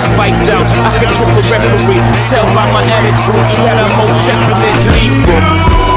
spiked out. I can trip a referee, tell by my attitude that I'm most definitely lethal.